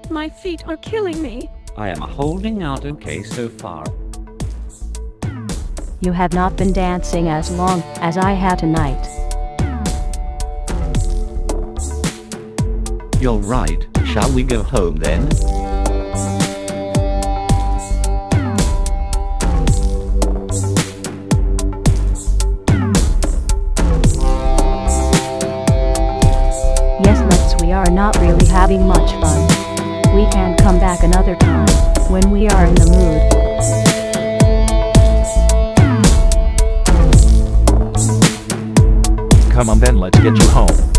My feet are killing me. I am holding out okay so far. You have not been dancing as long as I had tonight. You're right, shall we go home then? Yes, let's. We are not really having much fun. We can come back another time, when we are in the mood. Come on then, let's get you home.